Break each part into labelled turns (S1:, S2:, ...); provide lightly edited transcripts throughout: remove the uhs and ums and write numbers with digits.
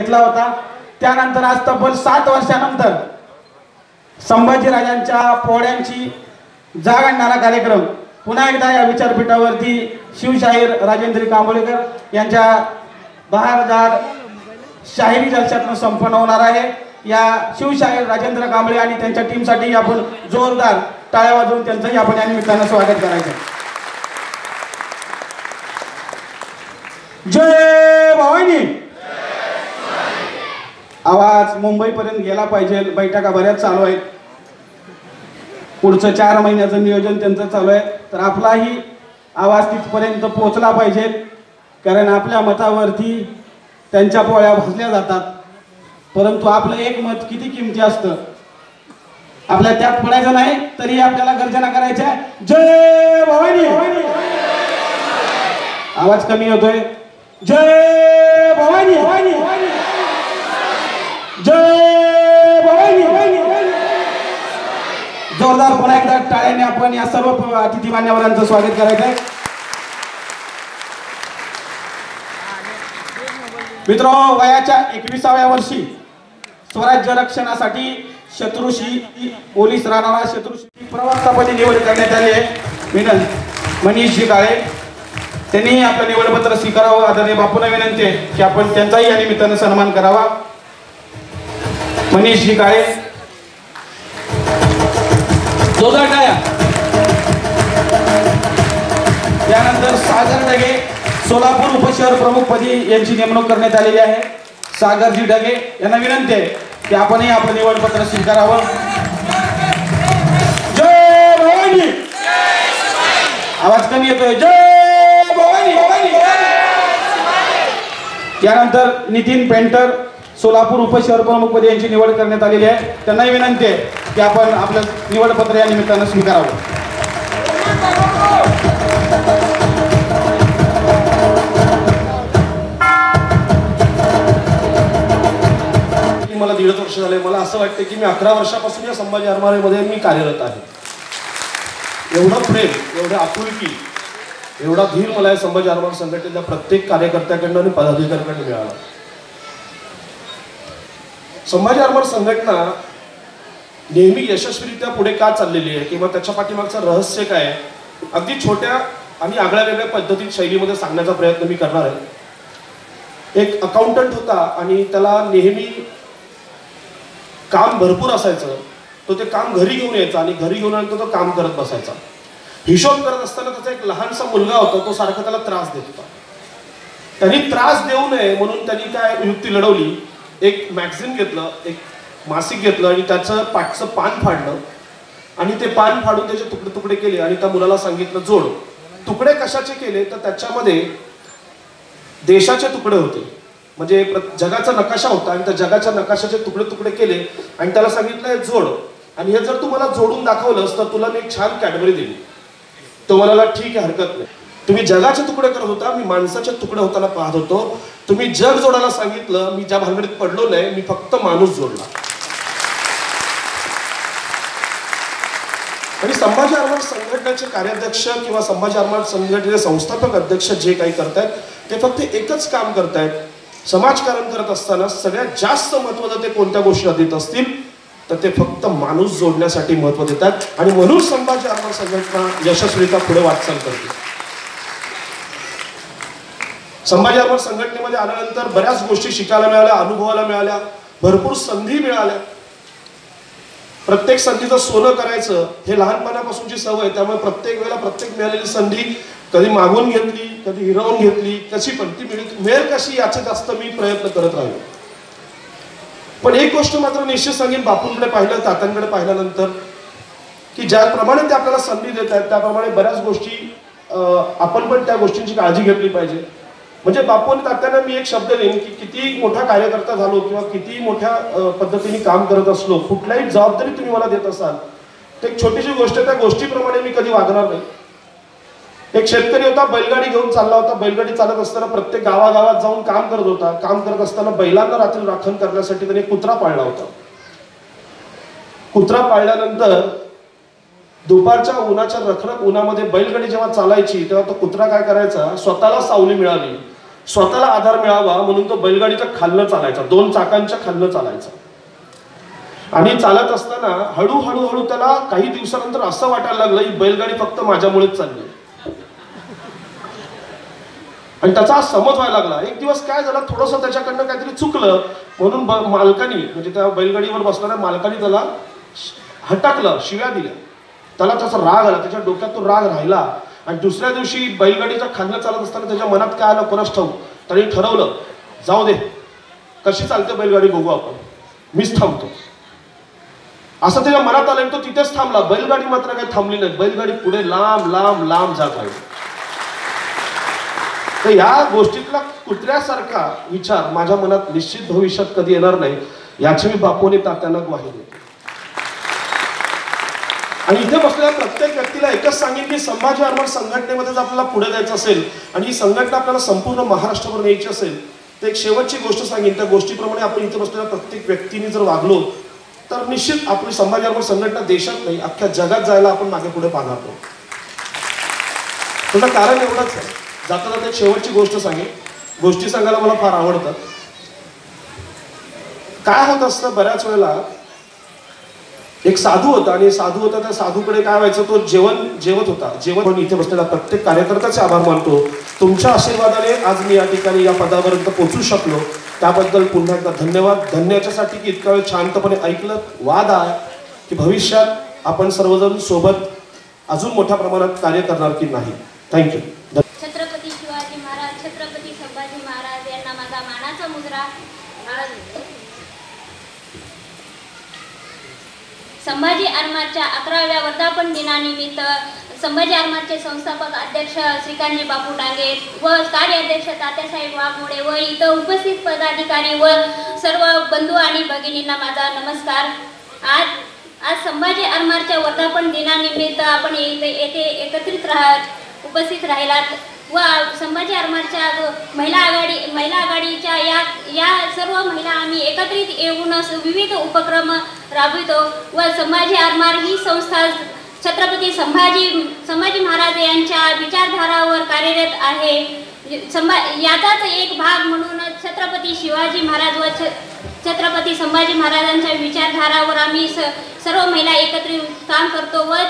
S1: घेतला होता। त्यानंतर आज तब्बल 7 वर्षानंतर संभाजीराजांच्या पोळ्यांची जाग आणणारा कार्यक्रम पुन्हा एकदा या विचारपीठावरती शिवशाहीर राजेंद्र कांबळेकर यांच्या बहारदार शाहिरी जलशातून संपन्न होणार आहे। या शिवशाहीर राजेंद्र कांबळे आणि त्यांच्या टीमसाठी आपण जोरदार टाळ्या वाजवून त्यांचंही आपण या निमित्तानं स्वागत करायचं। जय भवानी। आवाज मुंबईपर्यंत गेला पाहिजे। बैठका बऱ्याच चालू आहेत, पुढचं 4 महिन्याचं नियोजन त्यांचं चालू आहे, तर आपलाही आवाज तिथपर्यंत पोहोचला पाहिजे, कारण आपल्या मतावरती त्यांच्या पोळ्या भाजल्या जातात, परंतु आपलं एक मत किती किमती असतं। आपल्या त्यात पडायचं नाही तरी आपल्याला गर्जना करायची आहे। जय भवानी। आवाज कमी होतोय। जय भवानी। जय भवानी। जोरदार पुन्हा एकदा टाळ्याने आपण या सर्व अतिथी मान्यवरांचं स्वागत करायचं आहे। मित्रांनो, वयाच्या 21व्या वर्षी स्वराज्य रक्षणासाठी शत्रुशी पोलीस राहणारा शत्रुशी प्रवक्तापदी निवड करण्यात आली आहे। मनीषजी काळे त्यांनी आपलं निवडपत्र स्वीकारावं। आदरणीय बापूंना विनंती आहे की आपण त्यांचाही या निमित्तानं सन्मान करावा। मनीषजी काळे, जोरदार टाळ्या। त्यानंतर सागर ढगे सोलापूर उपशहर प्रमुखपदी यांची नेमणूक करण्यात आलेली आहे। सागरजी ढगे यांना विनंती आहे की आपणही आपलं निवडपत्र स्वीकारावं। जय भवानी। आवाज कमी येतोय। जय भवानी। त्यानंतर नितीन पेंटर सोलापूर उपशहर प्रमुखपदी यांची निवड करण्यात आलेली आहे। त्यांनाही विनंती आहे की आपण आपलं निवडपत्र या निमित्तानं स्वीकारावं।
S2: मला 1.5 वर्ष झाले। मला असं वाटतं की मी 11 वर्षापासून या संभाजी आरमारामध्ये मी कार्यरत आहे। एवढं प्रेम, एवढं आपुलकी, एवढा धीर मला या संभाजी आरमार संघटनेच्या प्रत्येक कार्यकर्त्याकडनं आणि पदाधिकाऱ्यांकडून मिळाला। संभाजी आरमार संघटना नेहमी यशस्वीरित्या पुढे का चाललेली आहे किंवा त्याच्या पाठीमागचं रहस्य काय आहे, अगदी छोट्या आणि आगळ्या वेगळ्या पद्धतीत शैलीमध्ये सांगण्याचा प्रयत्न मी करणार आहे। एक अकाउंटंट होता आणि त्याला नेहमी काम भरपूर असायचं, तो ते काम घरी घेऊन यायचा आणि घरी घेऊन आल्यानंतर तो काम करत बसायचा। हिशोब करत असताना त्याचा एक लहानसा मुलगा होता, तो सारखा त्याला त्रास देत होता। त्यांनी त्रास देऊ नये म्हणून त्यांनी काय युक्ती लढवली, एक मॅगझिन घेतलं, एक मासिक घेतलं आणि त्याचं पाठचं पान फाडलं आणि ते पान फाडून त्याचे तुकडे तुकडे केले आणि त्या मुलाला सांगितलं जोड। तुकडे कशाचे केले तर त्याच्यामध्ये देशाचे तुकडे होते, म्हणजे जगाचा नकाशा होता आणि त्या जगाच्या नकाशाचे तुकडे तुकडे केले आणि त्याला सांगितलं जोड, आणि हे जर तुम्हाला जोडून दाखवलंस तर तुला मी एक छान कॅडबरी दिली। तो म्हणाला ठीक आहे, हरकत नाही। तुम्ही जगाचे तुकडे करत होता, मी माणसाचे तुकडे होताना पाहत होतो। तुम्ही जग जोडायला सांगितलं, मी ज्या भानगडीत पडलो नाही, मी फक्त माणूस जोडला। आणि संभाजी आरमार संघटनेचे कार्याध्यक्ष किंवा संभाजी आरमार संघटनेचे संस्थापक अध्यक्ष जे काही करतायत ते फक्त एकच काम करतायत, समाजकारण करत असताना सगळ्यात जास्त महत्त्व जर ते कोणत्या गोष्टीला देत असतील तर ते फक्त माणूस जोडण्यासाठी महत्त्व देतात आणि म्हणून संभाजी आरमार संघटना यशस्वीरित्या पुढे वाटचाल करते। संभाजी आरमार संघटनेमध्ये आल्यानंतर बऱ्याच गोष्टी शिकायला मिळाल्या, अनुभवायला मिळाल्या, भरपूर संधी मिळाल्या। प्रत्येक संधीचं सोनं करायचं हे लहानपणापासूनची सवय, त्यामुळे प्रत्येक वेळेला प्रत्येक मिळालेली संधी कधी मागून घेतली, कधी हिरावून घेतली, कशी पण ती मिळेल कशी याचे जास्त मी प्रयत्न करत राहिलो। पण एक गोष्ट मात्र निश्चित सांगेन, बापूंकडे पाहिलं, तात्यांकडे पाहिल्यानंतर की ज्याप्रमाणे ते आपल्याला संधी देत आहेत त्याप्रमाणे बऱ्याच गोष्टी आपण पण त्या गोष्टींची काळजी घेतली पाहिजे। म्हणजे बापू आणि तात्यांना मी एक शब्द देईन की किती मोठा कार्यकर्ता झालो किंवा किती मोठ्या पद्धतीने काम करत असलो, कुठल्याही जबाबदारी तुम्ही मला देत असाल तर एक छोटीशी गोष्ट, त्या गोष्टीप्रमाणे मी कधी वागणार नाही। एक शेतकरी होता, बैलगाडी घेऊन चालला होता, बैलगाडी चालत असताना प्रत्येक गावागावात जाऊन काम करत होता। काम करत असताना बैलांना रात्री राखण करण्यासाठी त्याने कुत्रा पाळला होता। कुत्रा पाळल्यानंतर दुपारच्या उन्हाच्या रखरख उन्हामध्ये बैलगाडी जेव्हा चालायची तेव्हा तो कुत्रा काय करायचा, स्वतःला सावली मिळाली स्वतःला आधार मिळावा म्हणून तो बैलगाडीच्या खालनं चालायचा, 2 चाकांच्या खालनं चालायचा. आणि चालत असताना हळूहळू त्याला काही दिवसानंतर असं वाटायला लागलं ही बैलगाडी फक्त माझ्यामुळेच चालली. आणि त्याचा समज व्हायला लागला. एक दिवस काय झालं, थोडंसं त्याच्याकडनं काहीतरी चुकलं म्हणून मालकानी, म्हणजे त्या बैलगाडीवर बसणाऱ्या मालकानी त्याला हटकलं, शिव्या दिल्या. त्याला त्याचा राग आला, त्याच्या डोक्यात तो राग राहिला. आणि दुसऱ्या दिवशी बैलगाडीच्या खालनं चालत असताना त्याच्या मनात काय आलं कोणास ठाऊक, त्याने ठरवलं जाऊ दे, कशी चालते बैलगाडी बघू आपण, मीच थांबतो. असं त्याच्या मनात आलं, तो तिथेच थांबला. बैलगाडी मात्र काही थांबली नाही, बैलगाडी पुढे लांब लांब लांब जात राहिली. तर या गोष्टीतला कुत्र्यासारखा विचार माझ्या मनात निश्चित भविष्यात कधी येणार नाही, याची मी बापूने तात्यांना ग्वाही देतो. आणि इथे बसलेल्या प्रत्येक व्यक्तीला एकच सांगेन की संभाजी आरमार संघटनेमध्ये जर आपल्याला पुढे जायचं असेल आणि ही संघटना आपल्याला संपूर्ण महाराष्ट्रावर न्यायची असेल तर एक शेवटची गोष्ट सांगेन. त्या गोष्टीप्रमाणे आपण इथे बसलेल्या प्रत्येक व्यक्तीने जर वागलो तर निश्चित आपली संभाजी आरमार संघटना देशात नाही अख्ख्या जगात जायला आपण मागे पुढे पाहणार आहोत. त्याचं कारण एवढंच आहे. जाता जाता एक शेवटची गोष्ट सांगेन. गोष्टी सांगायला मला फार आवडतात. काय होत असतं, बऱ्याच वेळेला एक साधू होता आणि साधू होता, त्या साधूकडे काय व्हायचं, तो जेवत होता. जेवण इथे बसलेला प्रत्येक कार्यकर्त्याचे आभार मानतो. तुमच्या आशीर्वादाने आज मी या ठिकाणी या पदापर्यंत पोहोचू शकलो, त्याबद्दल पुन्हा एकदा धन्यवाद. धन्याच्यासाठी की इतका वेळ शांतपणे ऐकलं. वाद आहे की भविष्यात आपण सर्वजण सोबत अजून मोठ्या प्रमाणात कार्य करणार की नाही. थँक्यू.
S3: छत्रपती शिवाजी महाराज, छत्रपती संभाजी महाराज यांना माझा मानाचा मुजरा. संभाजी आरमारच्या 11व्या वर्धापन दिनानिमित्त संभाजी आरमारचे संस्थापक अध्यक्ष श्रीकांतजी बापू डांगे व कार्याध्यक्ष तात्यासाहेब वाघमोडे व इथं उपस्थित पदाधिकारी व सर्व बंधू आणि भगिनींना माझा नमस्कार. आज संभाजी आरमारच्या वर्धापन दिनानिमित्त आपण येथे एकत्रित उपस्थित राहिलात व संभाजी आरमारच्या महिला आघाडीच्या या सर्व महिला आम्ही एकत्रित येऊन विविध उपक्रम राबवितो व संभाजी आरमार ही संस्था छत्रपती संभाजी महाराज यांच्या विचारधारावर कार्यरत आहे. याचाच एक भाग म्हणून छत्रपती शिवाजी महाराज व छत्रपती संभाजी महाराजांच्या विचारधारावर आम्ही सर्व महिला एकत्रित काम करतो व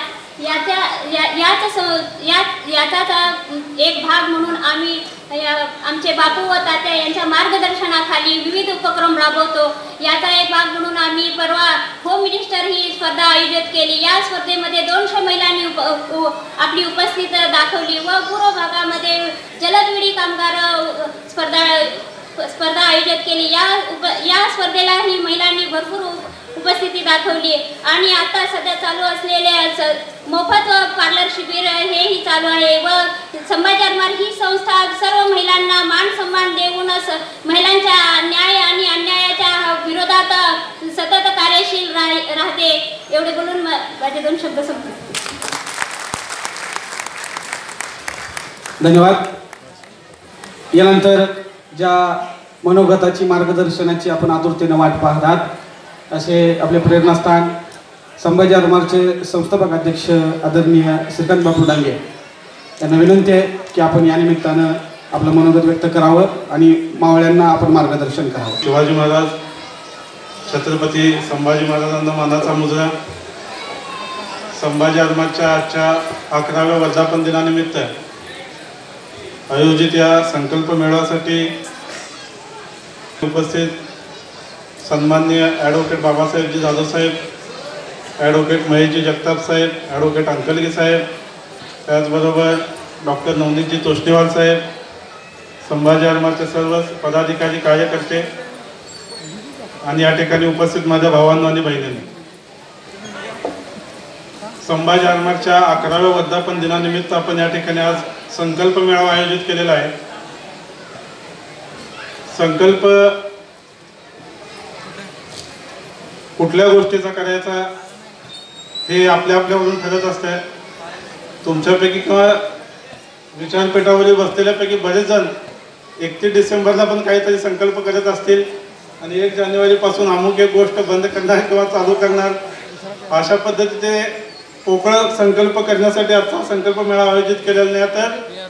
S3: याचाच एक भाग म्हणून आम्ही आमचे बापू व तात्या यांच्या मार्गदर्शनाखाली विविध उपक्रम राबवतो. याचा एक भाग म्हणून आम्ही परवा होम मिनिस्टर ही स्पर्धा आयोजित केली. या स्पर्धेमध्ये 200 महिलांनी आपली उपस्थिती दाखवली व पूर्व भागामध्ये जलदविडी कामगार स्पर्धा आयोजित केली. या स्पर्धेलाही महिलांनी भरपूर उपस्थिती दाखवली. आणि आता सध्या चालू असलेले मोफत पार्लर शिबिर हेही चालू आहे व संभाजी आरमार ही संस्था सर्व महिलांना मान सन्मान देऊनच महिलांच्या न्याय आणि अन्यायाच्या विरोधात सतत कार्यशील राहते. एवढे बोलून माझे 2 शब्द संपले.
S1: धन्यवाद. यानंतर ज्या मनोगताची मार्गदर्शनाची आपण आतुरतेने वाट पाहत आहात असे आपले प्रेरणास्थान संभाजी आरमारचे संस्थापक अध्यक्ष आदरणीय श्रीकांत बापू डांगे यांना विनंती आहे की आपण या निमित्तानं आपलं मनोगत व्यक्त करावं आणि मावळ्यांना आपण मार्गदर्शन करावं.
S4: शिवाजी महाराज, छत्रपती संभाजी महाराजांना मानाचा मुजरा. संभाजी आरमारच्या आजच्या 11व्या वर्धापन दिनानिमित्त आयोजित या संकल्प मेळाव्यासाठी उपस्थित सन्माननीय advocate Babasahebji Jadhav Saheb, advocate Maheshji Jagtap Saheb, advocate Ankalgi Saheb, त्याचबरोबर डॉक्टर नवनीतजी तोष्णीवाल साहेब, संभाजी आरमारचे सर्व पदाधिकारी, कार्यकर्ते आणि या ठिकाणी उपस्थित माझ्या भावांनो आणि बहिणींनी, संभाजी आरमारच्या 11व्या वर्धापन दिनानिमित्त आपण या ठिकाणी आज संकल्प मेळावा आयोजित केलेला आहे. संकल्प कुठल्या गोष्टीचा करायचा हे आपल्यावरून ठरत असते. तुमच्यापैकी किंवा विचारपीठावरील बसलेल्यापैकी बरेच जण 31 डिसेंबरला पण काहीतरी संकल्प करत असतील आणि 1 जानेवारीपासून अमुक एक गोष्ट बंद करणार किंवा चालू करणार, अशा पद्धतीने पोकळ संकल्प करण्यासाठी आजचा संकल्प मेळावा आयोजित केलेला नाही. तर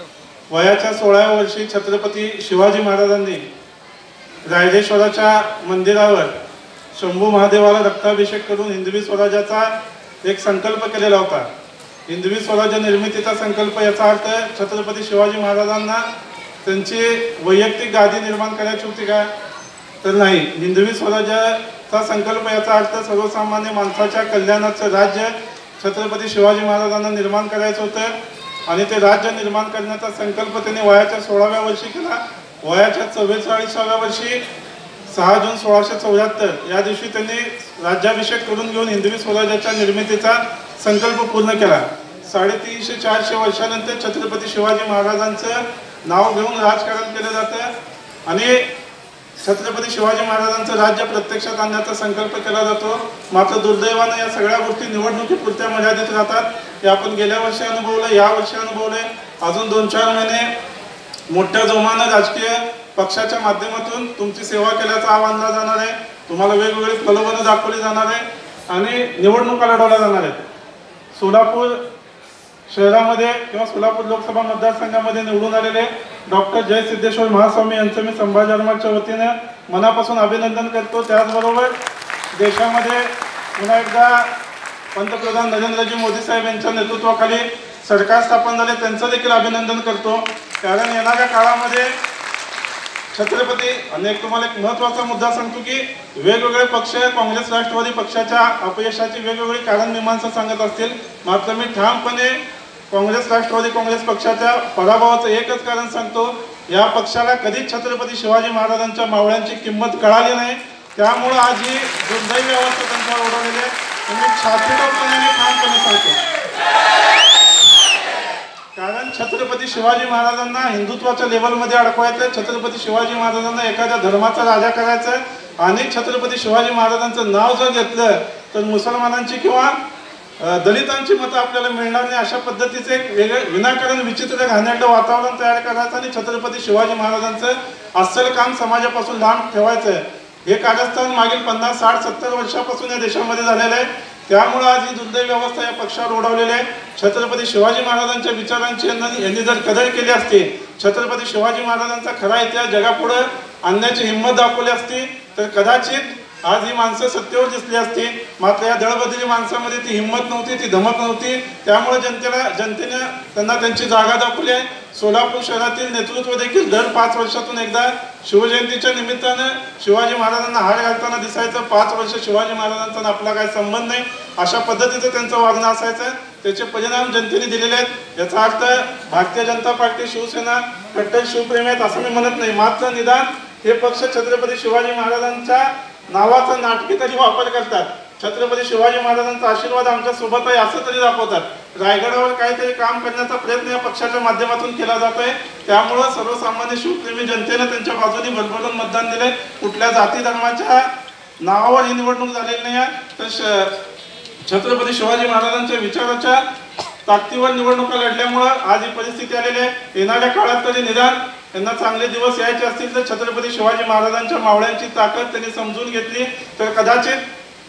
S4: वयाच्या 16व्या वर्षी छत्रपती शिवाजी महाराजांनी रायरेश्वराच्या मंदिरावर शंभू महादेवाला रक्ताभिषेक करून हिंदवी स्वराज्याचा एक संकल्प केलेला होता. हिंदवी स्वराज्य निर्मितीचा संकल्प, याचा अर्थ छत्रपती शिवाजी महाराजांना त्यांची वैयक्तिक गादी निर्माण करायची होती का? तर नाही. हिंदवी स्वराज्याचा संकल्प याचा अर्थ सर्वसामान्य माणसाच्या कल्याणाचं राज्य छत्रपती शिवाजी महाराजांना निर्माण करायचं होतं आणि ते राज्य निर्माण करण्याचा संकल्प त्यांनी वयाच्या 16व्या वर्षी केला. वयाच्या 44व्या वर्षी 6 जून 1674 या दिवशी त्यांनी राज्याभिषेक करून घेऊन हिंदवी स्वराज्याच्या निर्मितीचा संकल्प पूर्ण केला. 350-400 वर्षानंतर छत्रपती शिवाजी महाराजांचं नाव घेऊन राजकारण केलं जातं आणि छत्रपती शिवाजी महाराजांचं राज्य प्रत्यक्षात आणण्याचा संकल्प केला जातो. मात्र दुर्दैवानं या सगळ्या गोष्टी निवडणुकीपुरत्या मर्यादित राहतात. हे आपण गेल्या वर्षी अनुभवलं, या वर्षी अनुभवलंय. अजून 2-4 महिने मोठ्या जोमानं राजकीय पक्षाच्या माध्यमातून तुमची सेवा केल्याचं आवाहन जाणार आहे. तुम्हाला वेगवेगळी प्रलोभनं दाखवली जाणार आहे आणि निवडणुका लढवल्या जाणार आहेत. सोलापूर शहरामध्ये किंवा सोलापूर लोकसभा मतदारसंघामध्ये निवडून आलेले डॉक्टर जय सिद्धेश्वर महास्वामी यांचं मी संभाजी आरमारच्या वतीनं मनापासून अभिनंदन करतो. त्याचबरोबर देशामध्ये पुन्हा एकदा पंतप्रधान नरेंद्रजी मोदी साहेब यांच्या नेतृत्वाखाली सरकार स्थापन झाले, त्यांचं देखील अभिनंदन करतो. कारण येणाऱ्या काळामध्ये छत्रपती, आणि तुम्हाला एक महत्त्वाचा मुद्दा सांगतो की वेगवेगळे पक्ष काँग्रेस राष्ट्रवादी पक्षाच्या अपयशाची वेगवेगळी कारण मीमांसा सांगत असतील, मात्र मी ठामपणे काँग्रेस राष्ट्रवादी काँग्रेस पक्षाच्या पराभवाचं एकच कारण सांगतो, या पक्षाला कधीच छत्रपती शिवाजी महाराजांच्या मावळ्यांची किंमत कळाली नाही. त्यामुळं आज ही दुर्दैवी अवस्था त्यांच्यावर ओढवलेली आहे. तुम्ही छातीपणे ठामपणे सांगतो, कारण छत्रपती शिवाजी महाराजांना हिंदुत्वाच्या लेवलमध्ये अडकवायचं, छत्रपती शिवाजी महाराजांना एखाद्या धर्माचा राजा करायचं आणि छत्रपती शिवाजी महाराजांचं नाव जर घेतलं तर मुसलमानांची किंवा दलितांची मतं आपल्याला मिळणार नाही. अशा पद्धतीचे एक वेगळे विनाकारण विचित्र घाणेरडं वातावरण तयार करायचं आणि छत्रपती शिवाजी महाराजांचं अस्सल काम समाजापासून लांब ठेवायचं. हे कारस्थान मागील 50, 60, 70 वर्षापासून या देशामध्ये झालेलं आहे. त्यामुळे आज ही दुर्दैवी अवस्था या पक्षावर ओढवलेली आहे. छत्रपती शिवाजी महाराजांच्या विचारांची यांनी जर कदर केली असती, छत्रपती शिवाजी महाराजांचा खरा इतिहास जगापुढे आणण्याची हिंमत दाखवली असती तर कदाचित आज ही माणसं सत्तेवर दिसली असती. मात्र या दळबदली माणसामध्ये ती हिंमत नव्हती, ती धमक नव्हती. त्यामुळे जनतेने त्यांना त्यांची जागा दाखवली आहे. सोलापूर शहरातील नेतृत्व देखील दर 5 वर्षातून एकदा शिवजयंतीच्या निमित्तानं शिवाजी महाराजांना हार घालताना दिसायचं. 5 वर्ष शिवाजी महाराजांचा आपला काही संबंध नाही अशा पद्धतीचं त्यांचं वागणं असायचं. त्याचे परिणाम जनतेने दिलेले आहेत. याचा अर्थ भारतीय जनता पार्टी, शिवसेना कट्टर शिवप्रेमी आहेत असं मी म्हणत नाही. मात्र निदान हे पक्ष छत्रपती शिवाजी महाराजांच्या नावाचा नाटकी तरी वापर करतात. छत्रपती शिवाजी महाराजांचा आशीर्वाद आमच्या सोबत आहे असं तरी दाखवतात. रायगडावर काहीतरी काम करण्याचा प्रयत्न या पक्षाच्या माध्यमातून केला जात आहे. त्यामुळं सर्वसामान्य शिवप्रेमी जनतेने त्यांच्या बाजूने भरभरून मतदान दिले. कुठल्या जाती धर्माच्या नावावर ही निवडणूक झालेली नाही आहे, तर छत्रपती शिवाजी महाराजांच्या विचाराच्या ताकदीवर निवडणुका लढल्यामुळं आज ही परिस्थिती आलेली आहे. येणाऱ्या काळात तरी निदान त्यांना चांगले दिवस यायचे असतील तर छत्रपती शिवाजी महाराजांच्या मावळ्यांची ताकद त्यांनी समजून घेतली तर कदाचित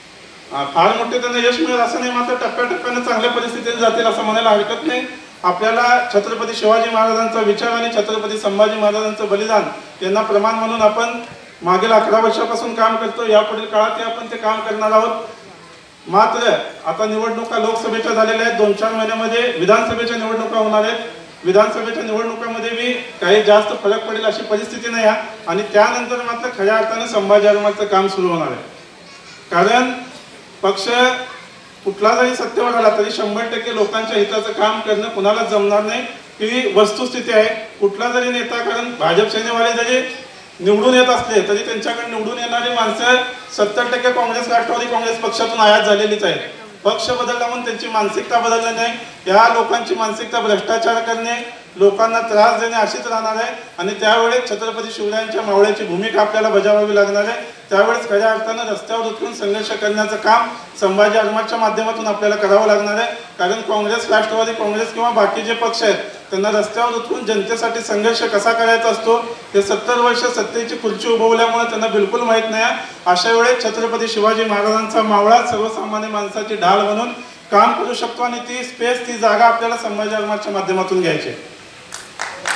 S4: फार मोठे त्यांना यश मिळेल असं नाही. मात्र टप्प्याटप्प्याने चांगल्या परिस्थितीत जातील असं म्हणायला हरकत नाही. आपल्याला छत्रपती शिवाजी महाराजांचा विचार आणि छत्रपती संभाजी महाराजांचं बलिदान यांना प्रमाण म्हणून आपण मागील 11 वर्षापासून काम करतो. यापुढील काळातही आपण ते काम करणार आहोत. मात्र आता निवडणुका लोकसभेच्या झालेल्या आहेत. 2-4 महिन्यामध्ये विधानसभेच्या निवडणुका होणार आहेत. विधानसभेच्या निवडणुकामध्ये बी काही जास्त फरक पडेल अशी परिस्थिती नाही आहे आणि त्यानंतर मात्र खऱ्या अर्थानं संभाजी आरमारचं काम सुरू होणार आहे. कारण पक्ष कुठला जरी सत्तेवर आला तरी 100% लोकांच्या हिताचं काम करणं कुणालाच जमणार नाही ही वस्तुस्थिती आहे. कुठला जरी नेता, कारण भाजप सेनेवाले जरी निवडून येत असले तरी त्यांच्याकडे निवडून येणारी माणसं 70% काँग्रेस राष्ट्रवादी काँग्रेस पक्षातून आयात झालेलीच आहे. पक्ष बदलला म्हणून त्यांची मानसिकता बदलली नाही. या लोकांची मानसिकता भ्रष्टाचार करणे, लोकांना त्रास देणे अशीच राहणार आहे आणि त्यावेळेस छत्रपती शिवरायांच्या मावळ्याची भूमिका आपल्याला बजावावी लागणार आहे. त्यावेळेस खऱ्या अर्थानं रस्त्यावर उतरून संघर्ष करण्याचं काम संभाजी आरमारच्या माध्यमातून आपल्याला करावं लागणार आहे. कारण काँग्रेस राष्ट्रवादी काँग्रेस किंवा बाकी जे पक्ष आहेत त्यांना रस्त्यावर उतरून जनतेसाठी संघर्ष कसा करायचा असतो हे 70 वर्ष सत्तेची खुर्ची उभवल्यामुळे त्यांना बिलकुल माहीत नाही. अशा वेळेस छत्रपती शिवाजी महाराजांचा मावळा सर्वसामान्य माणसाची ढाल म्हणून काम करू शकतो आणि ती स्पेस, ती जागा आपल्याला संभाजी आरमारच्या माध्यमातून घ्यायची.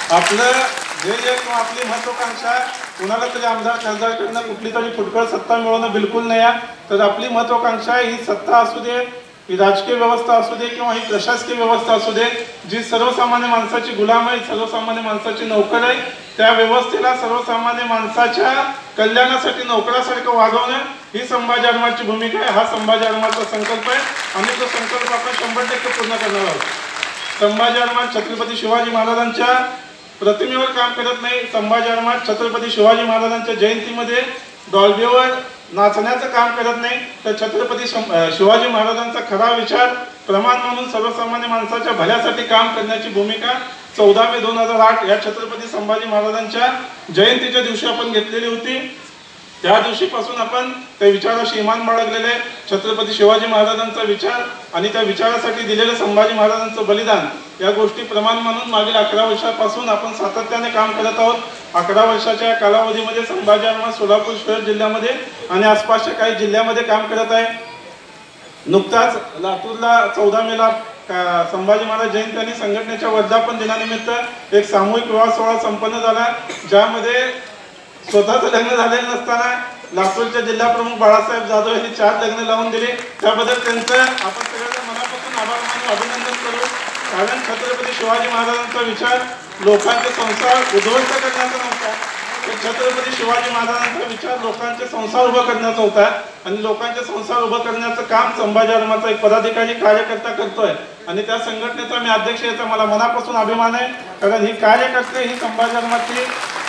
S4: आपलं ध्येय किंवा आपली महत्वाकांक्षा कुणाला तरी आमदार खासदारकडनं कुठली तरी फुटकळ सत्ता मिळवणं बिलकुल नाही आहे. तर आपली महत्वाकांक्षा ही सत्ता असू दे, ही राजकीय व्यवस्था असू दे किंवा ही प्रशासकीय व्यवस्था असू दे, जी सर्वसामान्य माणसाची गुलाम आहे, सर्वसामान्य माणसाची नोकर आहे, त्या व्यवस्थेला सर्वसामान्य माणसाच्या कल्याणासाठी नोकरासारखं वागवणं ही संभाजी आरमारची भूमिका आहे. हा संभाजी आरमारचा संकल्प आहे आणि तो संकल्प आपण 100% पूर्ण करणार आहोत. संभाजी आरमार छत्रपती शिवाजी महाराजांच्या प्रतिमेवर काम करत नाही. संभाजी आरमार छत्रपती शिवाजी महाराजांच्या जयंतीमध्ये डॉल्बीवर नाचण्याचं काम करत नाही. तर छत्रपती शिवाजी महाराजांचा खरा विचार प्रमाण म्हणून सर्वसामान्य माणसाच्या भल्यासाठी काम करण्याची भूमिका 14 मे 2008 या छत्रपती संभाजी महाराजांच्या जयंतीच्या दिवशी आपण घेतलेली होती. त्या दिवशीपासून आपण त्या विचाराशी इमान बाळगलेले. छत्रपती शिवाजी महाराजांचा विचार आणि त्या विचारासाठी दिलेलं संभाजी महाराजांचं बलिदान या गोष्टी प्रमाण म्हणून मागील 11 वर्षापासून आपण सातत्याने काम करत आहोत. 11 वर्षाच्या कालावधीमध्ये संभाजी आरमार सोलापूर शहर जिल्ह्यामध्ये आणि आसपासच्या काही जिल्ह्यामध्ये काम करत आहे. नुकताच लातूरला 14 मेला संभाजी महाराज जयंती आणि संघटनेच्या वर्धापन दिनानिमित्त एक सामूहिक विवाह सोहळा संपन्न झाला, ज्यामध्ये स्वतःचं लग्न झालेलं नसताना लातूरच्या जिल्हा प्रमुख बाळासाहेब जाधव यांनी 4 लग्न लावून दिले. त्याबद्दल त्यांचं आपण सगळ्यांना मनापासून आभार मानून अभिनंदन करू. कारण छत्रपती शिवाजी महाराजांचा विचार लोकांचे संसार उद्ध्वस्त करण्याचा नव्हता, तर छत्रपती शिवाजी महाराजांचा विचार लोकांचे संसार उभं करण्याचा होता. आणि लोकांचे संसार उभं करण्याचं काम संभाजी आरमारचा एक पदाधिकारी कार्यकर्ता करतोय आणि त्या संघटनेचा मी अध्यक्ष याचा मला मनापासून अभिमान आहे. कारण ही कार्यकर्ते ही संभाजी आरमारची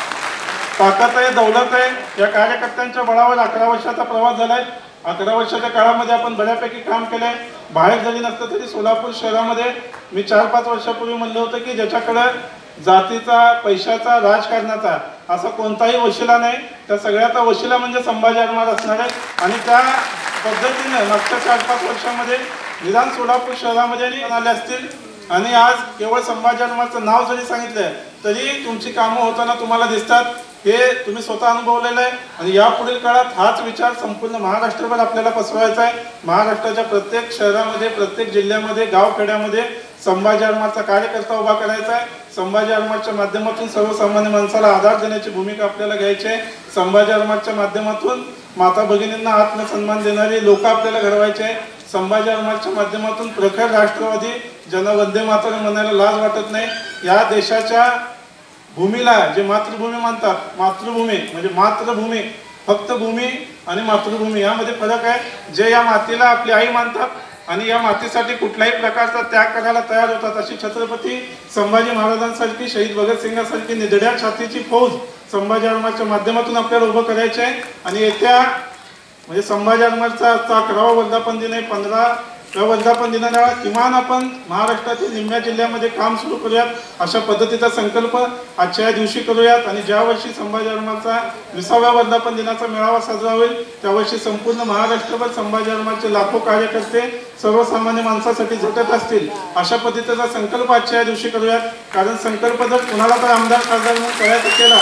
S4: ताकद आहे, दौलत आहे. या कार्यकर्त्यांच्या बळावर 11 वर्षाचा प्रवास झालाय. 11 वर्षाच्या काळामध्ये आपण बऱ्यापैकी काम केलंय. बाहेर जरी नसतं तरी सोलापूर शहरामध्ये मी 4-5 वर्षापूर्वी म्हणलं होतं की ज्याच्याकडे जातीचा, पैशाचा, राजकारणाचा असा कोणताही वशिला नाही, त्या सगळ्याचा वशिला म्हणजे संभाजी आरमार असणार आहे. आणि त्या पद्धतीनं मागच्या 4-5 वर्षामध्ये निदान सोलापूर शहरामध्ये आले असतील. आणि आज केवळ संभाजी आरमारचं नाव जरी सांगितलं तरी तुमची कामं होताना तुम्हाला दिसतात. हे तुम्ही स्वतः अनुभवलेलं आहे. आणि यापुढील काळात हाच विचार संपूर्ण महाराष्ट्रभर आपल्याला पसरवायचा आहे. महाराष्ट्राच्या प्रत्येक शहरामध्ये, प्रत्येक जिल्ह्यामध्ये, गावखेड्यामध्ये संभाजी आरमारचा कार्यकर्ता उभा करायचा आहे. संभाजी आरमारच्या माध्यमातून सर्वसामान्य माणसाला आधार देण्याची भूमिका आपल्याला घ्यायची आहे. संभाजी आरमारच्या माध्यमातून माता भगिनींना आत्मसन्मान देणारी लोक आपल्याला घडवायचे आहे. संभाजी आरमारच्या माध्यमातून प्रखर राष्ट्रवादी, ज्यांना वंदे मातरम म्हणायला लाज वाटत नाही, या देशाच्या भूमीला जे मातृभूमी मानतात, मातृभूमी म्हणजे मातृभूमी, फक्त भूमी आणि मातृभूमी यामध्ये फरक आहे. जे या मातीला आपली आई मानतात आणि या मातीसाठी कुठल्याही प्रकारचा त्याग करायला तयार होतात, अशी छत्रपती संभाजी महाराजांसारखी, शहीद भगतसिंगासारखी निधड्या छातीची फौज संभाजी आरमारच्या माध्यमातून आपल्याला उभं करायचे आहे. आणि येत्या म्हणजे संभाजी आरमारचा 11वा वर्धापन दिन आहे. 15व्या वर्धापन दिनाला किमान आपण महाराष्ट्रातील निम्म्या जिल्ह्यामध्ये काम सुरू करूयात, अशा पद्धतीचा संकल्प आजच्या दिवशी करूयात. आणि ज्या वर्षी संभाजी आरमारचा 20व्या वर्धापन दिनाचा मेळावा साजरा होईल त्या वर्षी संपूर्ण महाराष्ट्रभर संभाजी आरमारचे लाखो कार्यकर्ते सर्वसामान्य माणसासाठी झटत असतील, अशा पद्धतीचा संकल्प आजच्या दिवशी करूयात. कारण संकल्प जर कुणाला तर आमदार खासदार म्हणून करायचा केला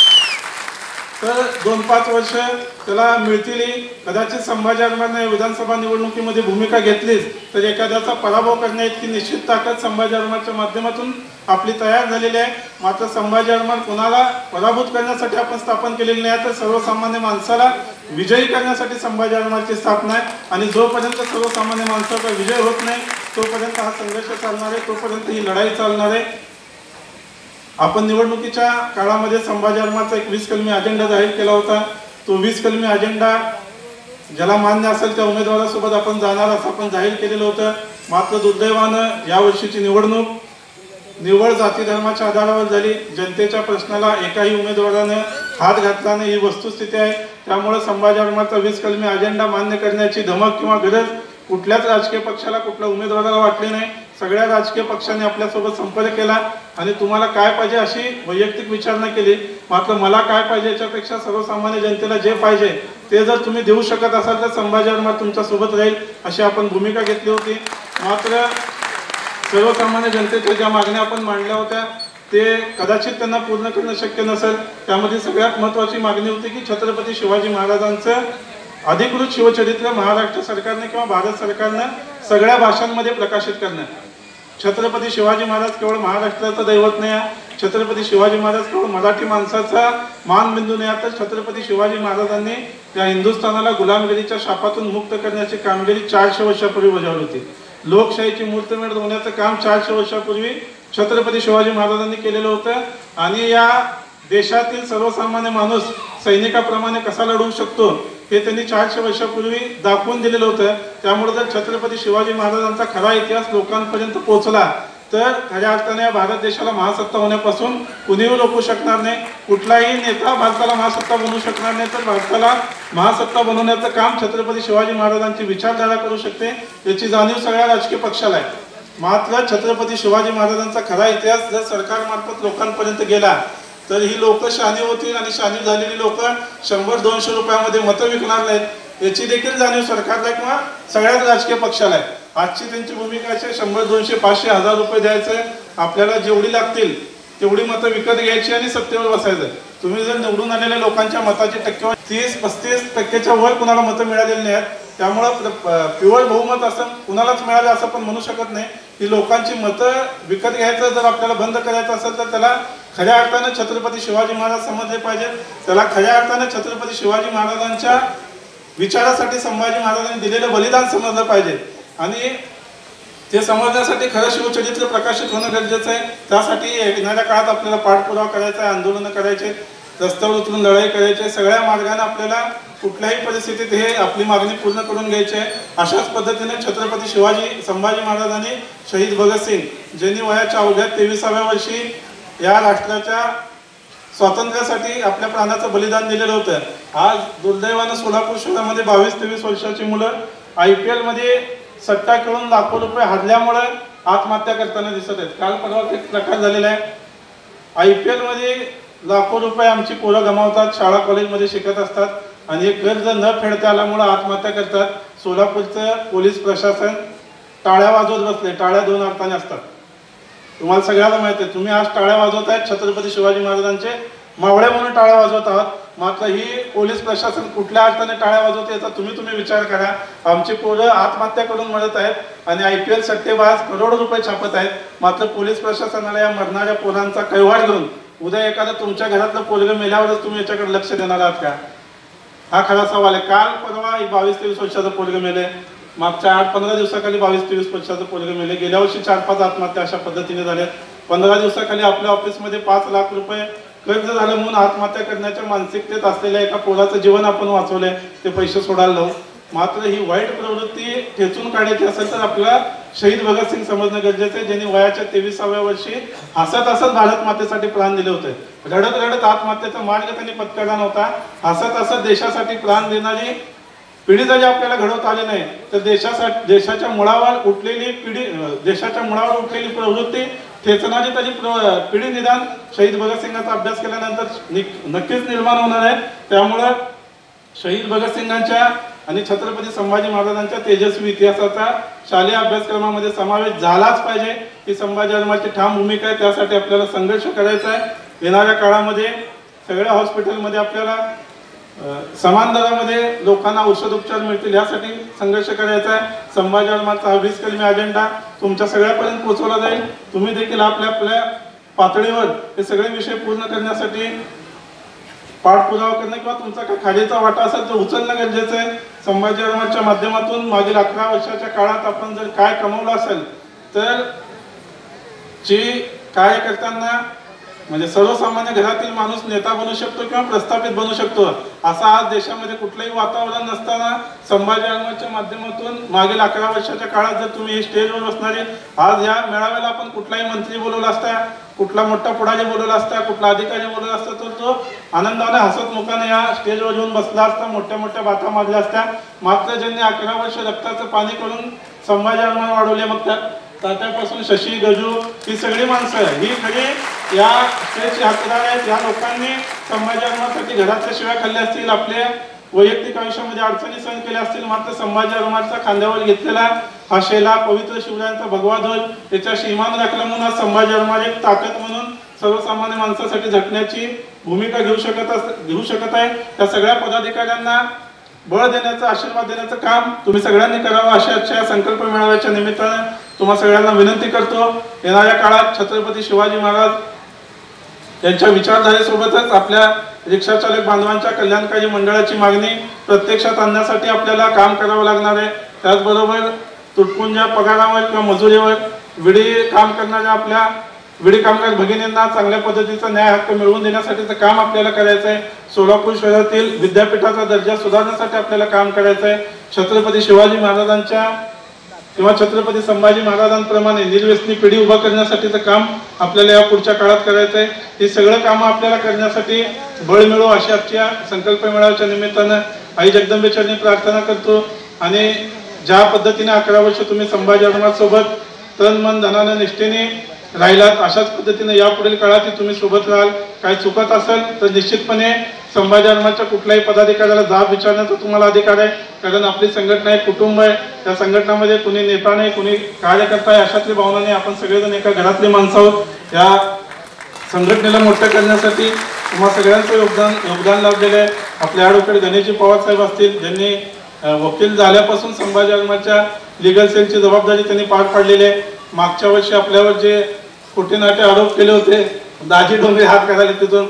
S4: तर 2-5 वर्ष त्याला मिळतील. कदाचित संभाजी आरमारने विधानसभा निवडणुकीमध्ये भूमिका घेतलीच तर एखाद्याचा पराभव करण्याइतकी निश्चित ताकद संभाजी आरमारच्या माध्यमातून आपली तयार झालेली आहे. मात्र संभाजी आरमार कोणाला पराभूत करण्यासाठी आपण स्थापन केलेली नाही, तर सर्वसामान्य माणसाला विजयी करण्यासाठी संभाजी आरमारची स्थापना आहे. आणि जोपर्यंत सर्वसामान्य माणसाचा विजय होत नाही तोपर्यंत हा संघर्ष चालणार आहे, तोपर्यंत ही लढाई चालणार आहे. आपण निवडणुकीच्या काळामध्ये संभाजी आरमारचा एक 20 कलमी अजेंडा जाहीर केला होता. तो 20 कलमी अजेंडा ज्याला मान्य असेल त्या उमेदवारासोबत आपण जाणार असं आपण जाहीर केलेलं होतं. मात्र दुर्दैवानं यावर्षीची निवडणूक निव्वळ जाती धर्माच्या आधारावर झाली. जनतेच्या प्रश्नाला एकाही उमेदवारानं हात घातला नाही, ही वस्तुस्थिती आहे. त्यामुळे संभाजी आरमारचा 20 कलमी अजेंडा मान्य करण्याची धमक किंवा गरज कुठल्याच राजकीय पक्षाला, कुठल्या उमेदवाराला वाटली नाही. सगळ्या राजकीय पक्षांनी आपल्यासोबत संपर्क केला आणि तुम्हाला काय पाहिजे अशी वैयक्तिक विचारणा केली. मात्र मला काय पाहिजे याच्यापेक्षा सर्वसामान्य जनतेला जे पाहिजे ते जर तुम्ही देऊ शकत असाल तर संभाजी आरमार तुमच्या सोबत राहील, अशी आपण भूमिका घेतली होती. मात्र सर्वसामान्य जनतेच्या ज्या मागण्या आपण मांडल्या होत्या ते कदाचित त्यांना पूर्ण करणं शक्य नसेल. त्यामध्ये सगळ्यात महत्त्वाची मागणी होती की छत्रपती शिवाजी महाराजांचं अधिकृत शिवचरित्र महाराष्ट्र सरकारने किंवा भारत सरकारनं सगळ्या भाषांमध्ये प्रकाशित करणं. छत्रपती शिवाजी महाराज केवळ महाराष्ट्राचं दैवत नाही, छत्रपती शिवाजी महाराज केवळ मराठी माणसाचा मानबिंदू नाही, तर छत्रपती शिवाजी महाराजांनी त्या हिंदुस्थानाला गुलामगिरीच्या शापातून मुक्त करण्याची कामगिरी 400 वर्षापूर्वी बजावली होती. लोकशाहीची मूर्तमेढ होण्याचं काम 400 वर्षापूर्वी छत्रपती शिवाजी महाराजांनी केलेलं होतं. आणि या देशातील सर्वसामान्य माणूस सैनिकाप्रमाणे कसा लढू शकतो हे त्यांनी 400 वर्षापूर्वी दाखवून दिलेलं होतं. त्यामुळे जर छत्रपती शिवाजी महाराजांचा खरा इतिहास लोकांपर्यंत पोहोचला तर खऱ्या अर्थाने भारत देशाला महासत्ता होण्यापासून कुणीही रोखू शकणार नाही. कुठलाही नेता भारताला महासत्ता बनवू शकणार नाही, तर भारताला महासत्ता बनवण्याचं काम छत्रपती शिवाजी महाराजांची विचारधारा करू शकते. याची जाणीव सगळ्या राजकीय पक्षाला आहे. मात्र छत्रपती शिवाजी महाराजांचा खरा इतिहास जर सरकारमार्फत लोकांपर्यंत गेला तर ही लोक शहाणी होतील आणि शहाणी झालेली लोक 100-200 रुपयामध्ये मतं विकणार नाहीत याची देखील जाणीव सरकारला किंवा सगळ्याच राजकीय पक्षाला आहे. आजची त्यांची भूमिका अशी 100, 200, 500, 1000 रुपये द्यायचे, आपल्याला जेवढी लागतील तेवढी मतं विकत घ्यायची आणि सत्तेवर बसायचं. तुम्ही जर निवडून आलेल्या लोकांच्या मताची टक्केवारी 30-35% वर कुणाला मतं मिळालेली नाहीत. त्यामुळं प्युअर बहुमत असं कुणालाच मिळालं असं पण म्हणू शकत नाही. ही लोकांची मतं विकत घ्यायचं जर आपल्याला बंद करायचं असेल तर त्याला खऱ्या अर्थानं छत्रपती शिवाजी महाराज समजले पाहिजे. त्याला खऱ्या अर्थानं छत्रपती शिवाजी महाराजांच्या विचारासाठी संभाजी महाराजांनी दिलेलं बलिदान समजलं पाहिजे. आणि ते समजण्यासाठी खरं शिवचरित्र प्रकाशित होणं गरजेचं आहे. त्यासाठी येणाऱ्या काळात आपल्याला पाठपुरावा करायचा आहे, आंदोलनं करायचे, रस्त्यावर उतरून लढाई करायची, सगळ्या मार्गाने आपल्याला कुठल्याही परिस्थितीत हे आपली मागणी पूर्ण करून घ्यायची आहे. अशाच पद्धतीने छत्रपती संभाजी महाराजांनी शहीद भगतसिंग ज्यांनी वयाच्या अवघ्या 23व्या वर्षी या राष्ट्राच्या स्वातंत्र्यासाठी आपल्या प्राणाचं बलिदान दिलेलं होतं. आज दुर्दैवानं सोलापूर शहरामध्ये 22-23 वर्षाची मुलं IPL मध्ये सट्टा खेळून लाखो रुपये हरल्यामुळे आत्महत्या करताना दिसत आहेत. काल परवा एक प्रकार झालेला आहे. IPL मध्ये लाखो रुपये आमची पोरं गमावतात, शाळा कॉलेजमध्ये शिकत असतात आणि एक कर्ज न फेडता आल्यामुळे आत्महत्या करतात. सोलापूरचं पोलीस प्रशासन टाळ्या वाजवत बसले. टाळ्या 2 अर्थाने असतात, तुम्हाला सगळ्याला माहिती आहे. तुम्ही आज टाळ्या वाजवत आहेत छत्रपती शिवाजी महाराजांचे मावळे म्हणून टाळ्या वाजवत आहात. मात्र ही पोलीस प्रशासन कुठल्या अर्थाने टाळ्या वाजवते याचा तुम्ही विचार करा. आमची पोरं आत्महत्या करून मरत आहेत आणि IPL सट्टेबाज करोडो रुपये छापत आहेत. मात्र पोलीस प्रशासनाला या मरणाऱ्या पोरांचा कैवाड घेऊन उद्या एखादं तुमच्या घरातलं पोरगं मेल्यावरच तुम्ही याच्याकडे लक्ष देणार आहात का? हा खरा सवाल आहे. काल परवा 22-23 वर्षाचं पोरगं मेले, मागच्या 8-15 दिवसाखाली 22-23 वर्षाचं पोरगं मेले. गेल्या वर्षी 4-5 आत्महत्या अशा पद्धतीने झाल्या. 15 दिवसाखाली आपल्या ऑफिसमध्ये 5 लाख रुपये कर्ज झालं म्हणून आत्महत्या करण्याच्या मानसिकतेत असलेल्या एका पोराचं जीवन आपण वाचवलंय, ते पैसे सोडायला लावू. मात्र ही वाईट प्रवृत्ती ठेचून काढायची असेल तर आपल्याला शहीद भगतसिंग समजणं गरजेचं आहे, ज्यांनी वयाच्या 23व्या वर्षी हसत हसत भारत मातेसाठी प्राण दिले होते. रडत रडत आत्महत्येचा मार्ग त्यांनी पत्करला नव्हता. हसत हसत देशासाठी प्राण देणारी पिढी जरी आपल्याला घडवता आली नाही तर देशाच्या मुळावर उठलेली प्रवृत्ती ठेचणारी त्याची पिढी निदान शहीद भगतसिंगाचा अभ्यास केल्यानंतर नक्कीच निर्माण होणार आहे. त्यामुळं शहीद भगतसिंगांच्या आणि छत्रपती संभाजी महाराजांच्या तेजस्वी इतिहासाचा शालेय अभ्यासक्रमामध्ये समावेश झालाच पाहिजे. ही संभाजी धर्माची ठाम भूमिका आहे. त्यासाठी आपल्याला संघर्ष करायचा आहे. येणाऱ्या काळामध्ये सगळ्या हॉस्पिटलमध्ये आपल्याला समान दरामध्ये लोकांना औषध उपचार मिळतील यासाठी संघर्ष करायचा आहे. संभाजी धर्माचा 20 कलमी अजेंडा तुमच्या सगळ्यापर्यंत पोहोचवला जाईल. तुम्ही देखील आपल्या पातळीवर हे सगळे विषय पूर्ण करण्यासाठी पाठपुरावा करणं किंवा तुमचा काय खालीचा वाटा असेल तो उचलणं गरजेचं आहे. संभाजी धर्माच्या माध्यमातून मागील 11 वर्षाच्या काळात आपण जर काय कमवलं असेल तर जी कार्यकर्त्यांना म्हणजे सर्वसामान्य घरातील माणूस नेता बनू शकतो किंवा प्रस्थापित बनू शकतो असं आज देशामध्ये कुठलंही वातावरण नसताना संभाजी धर्माच्या माध्यमातून मागील 11 वर्षाच्या काळात जर तुम्ही स्टेजवर बसणारे आज या मेळाव्याला आपण कुठलाही मंत्री बोलवला असता, कुठला मोठा पुढारी बोलवला असता, कुठला अधिकारी बोलवला असता तर तो आनंदाने हसतमुखाने या स्टेजवर येऊन बसला असता, मोठ्या मोठ्या बाता मारल्या असत्या. मात्र ज्यांनी 11 वर्ष रक्ताचं पाणी करून संभाजी धर्म वाढवले, मग तात्यापासून शशी गजू ही सगळी माणसं ही खरी या स्टेजचे हकदार आहेत. या लोकांनी संभाजी धर्मासाठी घरातल्या शिव्या खाल्ल्या असतील, आपल्या वैयक्तिक आयुष्यामध्ये अडचणी सहन केल्या असतील. मात्र संभाजी धर्माचा खांद्यावर घेतलेला हा शेला पवित्र शिवरायांचा भगवा ध्वज त्याच्याशी इमान राखला म्हणून आज संभाजी धर्माची एक ताकद म्हणून सर्वसामान्य माणसासाठी झटण्याची भूमिका घेऊ शकत आहे. त्या सगळ्या पदाधिकाऱ्यांना बळ देण्याचं, आशीर्वाद देण्याचं काम तुम्ही सगळ्यांनी करावं अशी आजच्या संकल्प मेळाव्याच्या निमित्तानं तुम्हा सगळ्यांना विनंती करतो. येणाऱ्या काळात छत्रपती शिवाजी महाराज यांच्या विचारधारेसोबतच आपल्या रिक्षा चालक बांधवांच्या कल्याणकारी मंडळाची मागणी प्रत्यक्षात आणण्यासाठी आपल्याला काम करावं लागणार आहे। त्याचबरोबर तुटपुंज्या पगारावर किंवा मजुरीवर विडी काम करणाऱ्या आपल्या विडी कामगार भगिनींना चांगल्या पद्धतीचा न्याय हक्क मिळवून देण्यासाठीचं काम आपल्याला करायचं आहे। सोलापूर शहरातील विद्यापीठाचा दर्जा सुधारण्यासाठी आपल्याला काम करायचं आहे। छत्रपती शिवाजी महाराजांच्या किंवा छत्रपती संभाजी महाराजांप्रमाणे निर्व्यसनी पिढी उभा करण्यासाठीचं काम आपल्याला या पुढच्या काळात करायचं आहे। ही सगळं कामं आपल्याला करण्यासाठी बळ मिळो अशी आजच्या संकल्प मेळाव्याच्या निमित्तानं आई जगदंबेचरणी प्रार्थना करतो। आणि ज्या पद्धतीने 11 वर्ष तुम्ही संभाजी महाराजांसोबत तन मन धनानं निष्ठेने राहिलात अशाच पद्धतीने यापुढील काळात तुम्ही सोबत राहाल। काही चुकत असेल तर निश्चितपणे संभाजी महाराजांच्या कुठल्याही पदाधिकाऱ्याला जाब विचारण्याचा तुम्हाला अधिकार आहे, कारण आपली संघटना एक कुटुंब आहे। त्या संघटनामध्ये कुणी नेता नाही, कुणी कार्यकर्ता आहे अशातली भावना नाही, आपण सगळेजण एका घरातले माणसं आहोत। या संघटनेला मोठं करण्यासाठी तुम्हा सगळ्यांचं योगदान लाभलेलं आहे। आपले ॲडव्होकेट गणेशजी पवार साहेब असतील, ज्यांनी वकील झाल्यापासून संभाजी महाराजांच्या लिगल सेलची जबाबदारी त्यांनी पार पाडलेली आहे। मागच्या वर्षी आपल्यावर जे खोटे नाटे आरोप केले होते, दाजी डोंगरे हात करायला तिथून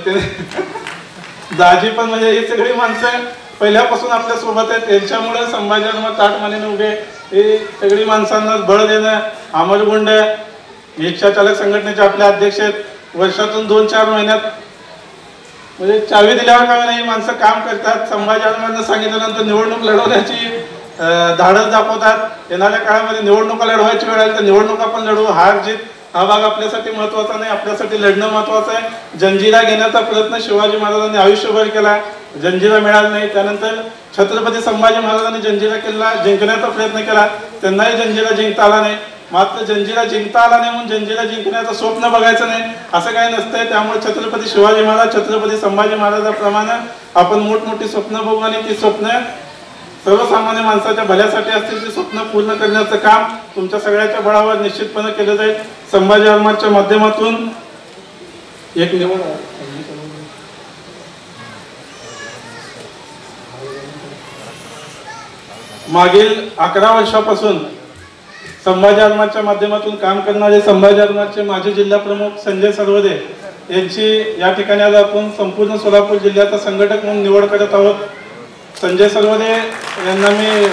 S4: दाजी पण म्हणजे ही सगळी माणसं पहिल्यापासून आपल्या सोबत आहेत। त्यांच्यामुळे संभाजी महाराज ताटमानेने उभे, हे सगळी माणसांना बळ देणं। अमरगुंड रिक्षा चालक संघटनेचे आपले अध्यक्ष आहेत, वर्षातून 2-4 महिन्यात म्हणजे चावी दिल्यावर काय नाही माणसं काम करतात। संभाजी महाराजांना सांगितल्यानंतर निवडणूक लढवण्याची धाडस दाखवतात। येणाऱ्या काळामध्ये निवडणुका लढवायची वेळ आली तर निवडणुका पण लढवू। हार जीत हा भाग आपल्यासाठी महत्त्वाचा नाही, आपल्यासाठी लढणं महत्त्वाचं आहे। जंजिरा घेण्याचा प्रयत्न शिवाजी महाराजांनी आयुष्यभर केला, जंजिरा मिळाला नाही। त्यानंतर छत्रपती संभाजी महाराजांनी जंजिरा किल्ला जिंकण्याचा प्रयत्न केला, त्यांनाही जंजिरा जिंकता आला नाही। मात्र जंजिरा जिंकता आला नाही म्हणून जंजिरा जिंकण्याचं स्वप्न बघायचं नाही असं काही नसतंय। त्यामुळे छत्रपती शिवाजी महाराज छत्रपती संभाजी महाराजांप्रमाणे आपण मोठमोठी स्वप्न बघू आणि ती स्वप्न सर्वसामान्य माणसाच्या भल्यासाठी असतील, ती स्वप्न पूर्ण करण्याचं काम तुमच्या सगळ्याच्या बळावर निश्चितपणे केलं जाईल। संभाजी महाराजांच्या माध्यमातून एक निवड मागील 11 वर्षापासून संभाजी महाराजांच्या माध्यमातून काम करणारे संभाजी महाराजांचे माजी जिल्हा प्रमुख संजय सरवदे यांची या ठिकाणी आज आपण संपूर्ण सोलापूर जिल्ह्याचा संघटक म्हणून निवड करत आहोत। संजय सरवदे यांना मी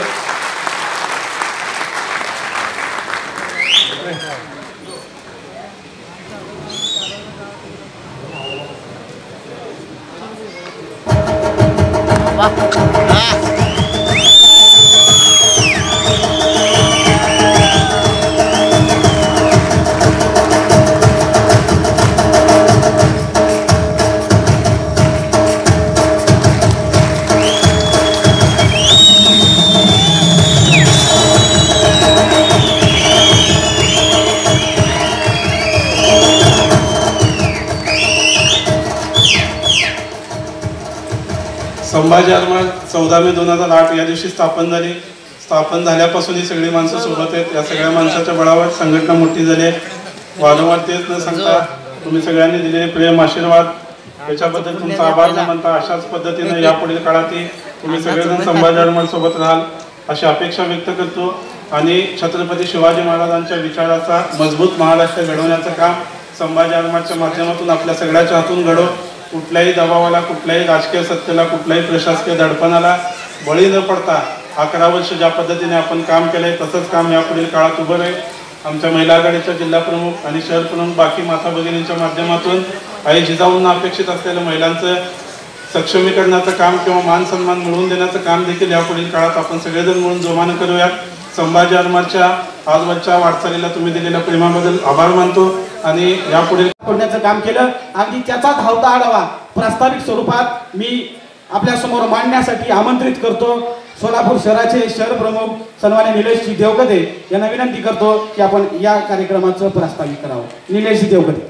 S4: संभाजी महाराज 14 मे 2008 या दिवशी स्थापन झाली। स्थापन झाल्यापासून ही सगळी माणसं सोबत आहेत। या सगळ्या माणसाच्या बळावर संघटना मोठी झाली आहे। वारंवार तेच न सांगता तुम्ही सगळ्यांनी दिलेले प्रेम आशीर्वाद याच्याबद्दल तुमचा आभार न मानता अशाच पद्धतीने यापुढील काळातही तुम्ही सगळेजण संभाजी महाराज सोबत राहाल अशी अपेक्षा व्यक्त करतो। आणि छत्रपती शिवाजी महाराजांच्या विचाराचा मजबूत महाराष्ट्र घडवण्याचं काम संभाजी महाराजांच्या माध्यमातून आपल्या सगळ्याच्या हातून घडो। कुठल्याही दबावाला, कुठल्याही राजकीय सत्तेला, कुठल्याही प्रशासकीय दडपणाला बळी न पडता 11 वर्ष ज्या पद्धतीने आपण काम केलंय तसंच काम यापुढील काळात उभं राहील। आमच्या महिला आघाडीच्या जिल्हा प्रमुख आणि शहर प्रमुख बाकी माता भगिनींच्या माध्यमातून आई जिजाऊंना अपेक्षित असलेल्या महिलांचं सक्षमीकरणाचं काम किंवा मान सन्मान मिळवून देण्याचं काम देखील यापुढील काळात आपण सगळेजण मिळून जोमानं करूयात। संभाजी महाराजांच्या आजवरच्या वाटचालीला तुम्ही दिलेल्या प्रेमाबद्दल आभार मानतो आणि यापुढे
S1: करण्याचं काम केलं। अगदी त्याचा धावता आढावा प्रास्ताविक स्वरूपात मी आपल्या समोर मांडण्यासाठी आमंत्रित करतो सोलापूर शहराचे शहर प्रमुख सन्माननीय निलेशजी देवकते यांना विनंती करतो की आपण या कार्यक्रमाचं प्रास्ताविक करावं। निलेशजी देवकते।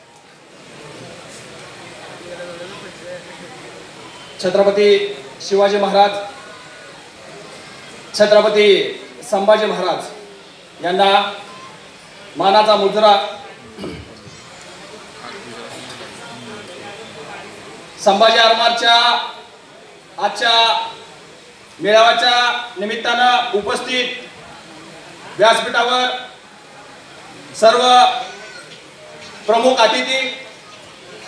S5: छत्रपती शिवाजी महाराज, छत्रपती संभाजी महाराज यांना मानाचा मुजरा संभाजी महाराजांच्या आजच्या मेळाव्याच्या निमित्तानं उपस्थित व्यासपीठावर सर्व प्रमुख अतिथी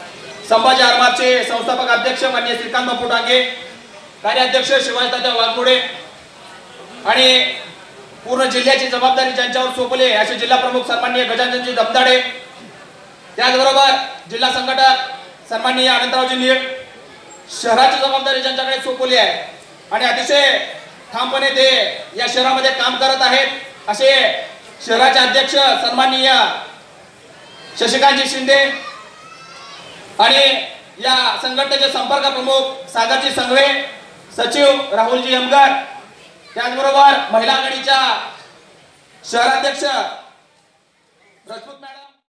S5: संभाजी आरमारचे संस्थापक अध्यक्ष माननीय श्रीकांत बापू डांगे, कार्याध्यक्ष शिवाजीदादा वाघमोडे आणि पूर्ण जिल्ह्याची जबाबदारी ज्यांच्यावर सोपवली असे जिल्हा प्रमुख सन्माननीय गजाननजी दमदाडे, त्याचबरोबर जिल्हा संघटक सन्माननीय अनंतरावजी नीळ, शहराची जबाबदारी ज्यांच्याकडे सोपवली आहे आणि अतिशय ठामपणे ते या शहरामध्ये काम करत आहेत असे शहराचे अध्यक्ष सन्माननीय शशिकांतजी शिंदे आणि या संघटनेचे संपर्क प्रमुख सागरजी संघवे, सचिव राहुलजी यमगर, त्याचबरोबर महिला आघाडीच्या शहराध्यक्ष राजपूत मॅडम